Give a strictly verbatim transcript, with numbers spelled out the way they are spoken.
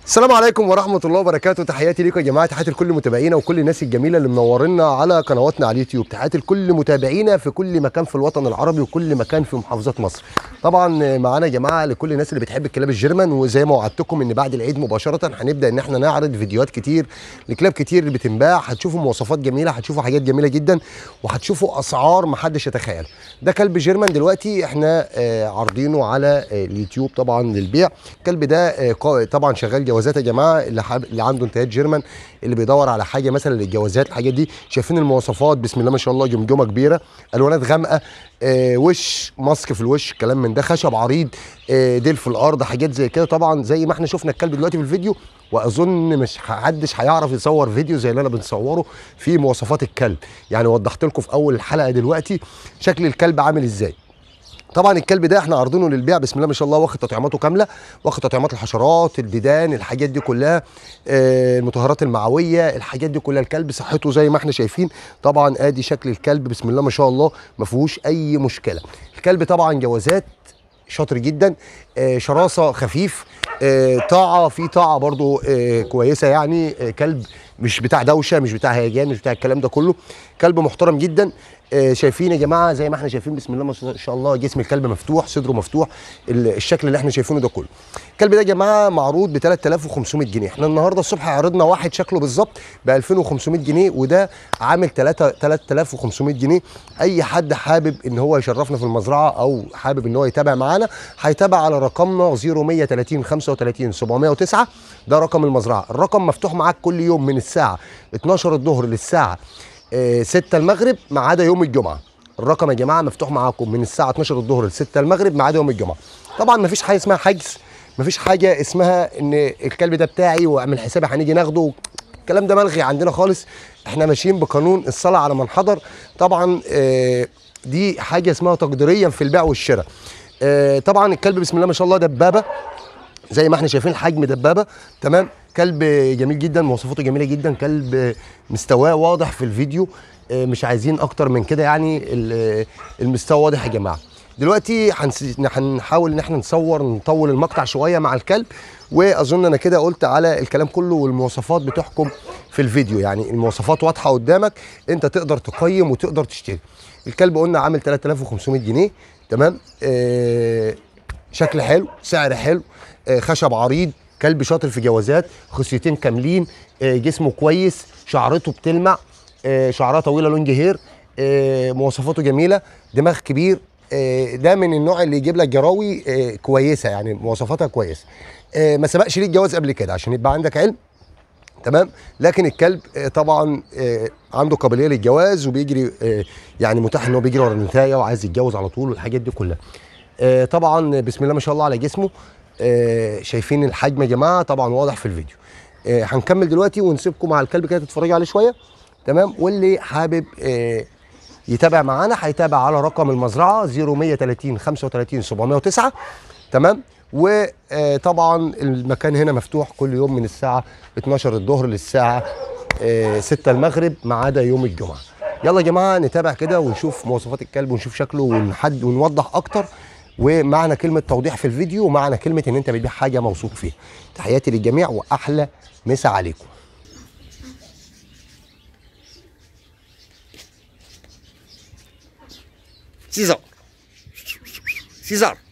السلام عليكم ورحمة الله وبركاته. تحياتي ليكم يا جماعة، تحياتي لكل متابعينا وكل الناس الجميلة اللي منورنا على قنواتنا على اليوتيوب، تحياتي لكل متابعينا في كل مكان في الوطن العربي وكل مكان في محافظات مصر. طبعا معانا يا جماعة لكل الناس اللي بتحب الكلاب الجيرمان، وزي ما وعدتكم ان بعد العيد مباشرة هنبدأ ان احنا نعرض فيديوهات كتير لكلاب كتير اللي بتنباع. هتشوفوا مواصفات جميلة، هتشوفوا حاجات جميلة جدا، وهتشوفوا اسعار محدش يتخيل. ده كلب جيرمان دلوقتي احنا آه عارضينه على آه اليوتيوب طبعا للبيع. الكلب ده آه طبعا شغال جوازات يا جماعه، اللي, حاب... اللي عنده انتهاءات جيرمان، اللي بيدور على حاجه مثلا للجوازات، الحاجات دي. شايفين المواصفات بسم الله ما شاء الله، جمجمه كبيره، الوانات غامقه، آه وش ماسك في الوش، كلام من ده، خشب عريض، آه ديل في الارض، حاجات زي كده. طبعا زي ما احنا شفنا الكلب دلوقتي في الفيديو، واظن مش حدش هيعرف يصور فيديو زي اللي انا بنصوره في مواصفات الكلب. يعني وضحت لكم في اول الحلقه دلوقتي شكل الكلب عامل ازاي. طبعا الكلب ده احنا عارضينه للبيع بسم الله ما شاء الله، واخد تطعيماته كامله، واخد تطعيمات الحشرات، الديدان، الحاجات دي كلها، آه المطهرات المعويه، الحاجات دي كلها. الكلب صحته زي ما احنا شايفين. طبعا ادي شكل الكلب بسم الله ما شاء الله، ما فيهوش اي مشكله. الكلب طبعا جوازات، شاطر جدا، آه شراسه، خفيف، آه طاعه، في طاعه برضو آه كويسه. يعني آه كلب مش بتاع دوشه، مش بتاع هيجان، مش بتاع الكلام ده كله. كلب محترم جدا. آه شايفين يا جماعه زي ما احنا شايفين بسم الله ما شاء الله، جسم الكلب مفتوح، صدره مفتوح، الشكل اللي احنا شايفينه ده كله. الكلب ده يا جماعه معروض ب ثلاثة آلاف وخمسمائة جنيه. احنا النهارده الصبح عرضنا واحد شكله بالظبط ب ألفين وخمسمائة جنيه، وده عامل ثلاثة آلاف وخمسمائة جنيه. اي حد حابب ان هو يشرفنا في المزرعه او حابب ان هو يتابع معانا، هيتابع على رقمنا صفر مية وتلاتين خمسة وتلاتين سبعمائة وتسعة. ده رقم المزرعه. الرقم مفتوح معاك كل يوم من الساعه اتناشر الظهر للساعه ستة المغرب ما عدا يوم الجمعه. الرقم يا جماعه مفتوح معاكم من الساعه اتناشر الظهر ل ستة المغرب ما عدا يوم الجمعه. طبعا ما فيش حاجه اسمها حجز، ما فيش حاجه اسمها ان الكلب ده بتاعي واعمل حسابي هنيجي ناخده، الكلام ده ملغي عندنا خالص. احنا ماشيين بقانون الصلاه على من حضر. طبعا آه دي حاجه اسمها تقديريا في البيع والشراء. آه طبعا الكلب بسم الله ما شاء الله دبابه، زي ما احنا شايفين الحجم دبابه، تمام. كلب جميل جدا، مواصفاته جميله جدا، كلب مستواه واضح في الفيديو، مش عايزين اكتر من كده. يعني المستوى واضح يا جماعه. دلوقتي هنحاول ان احنا نصور نطول المقطع شويه مع الكلب، واظن انا كده قلت على الكلام كله، والمواصفات بتحكم في الفيديو. يعني المواصفات واضحه قدامك، انت تقدر تقيم وتقدر تشتري. الكلب قلنا عامل ثلاثة آلاف وخمسمائة جنيه، تمام. آه شكل حلو، سعر حلو، آه خشب عريض، كلب شاطر في جوازات، خصيتين كاملين، آه جسمه كويس، شعرته بتلمع، آه شعرها طويله لونج هير، آه مواصفاته جميله، دماغ كبير. آه ده من النوع اللي يجيب لك جراوي آه كويسه، يعني مواصفاتها كويسه. آه ما سبقش ليه الجواز قبل كده عشان يبقى عندك علم، تمام. لكن الكلب آه طبعا آه عنده قابليه للجواز، وبيجري آه يعني متاح ان هو بيجري ورا النتايه وعايز يتجوز على طول، والحاجات دي كلها. آه طبعا بسم الله ما شاء الله على جسمه. آه شايفين الحجم يا جماعه، طبعا واضح في الفيديو. آه هنكمل دلوقتي ونسيبكم مع الكلب كده تتفرجوا عليه شويه، تمام. واللي حابب آه يتابع معانا هيتابع على رقم المزرعه صفر مية وتلاتين خمسة وتلاتين سبعمائة وتسعة، تمام. وطبعا المكان هنا مفتوح كل يوم من الساعه اتناشر الظهر للساعه آه ستة المغرب ما عدا يوم الجمعه. يلا يا جماعه نتابع كده ونشوف مواصفات الكلب ونشوف شكله ونحد ونوضح اكتر، ومعنى كلمه توضيح في الفيديو، ومعنى كلمه ان انت بتبيع حاجه موثوق فيها. تحياتي للجميع واحلى مسا عليكم. Caesar. Caesar.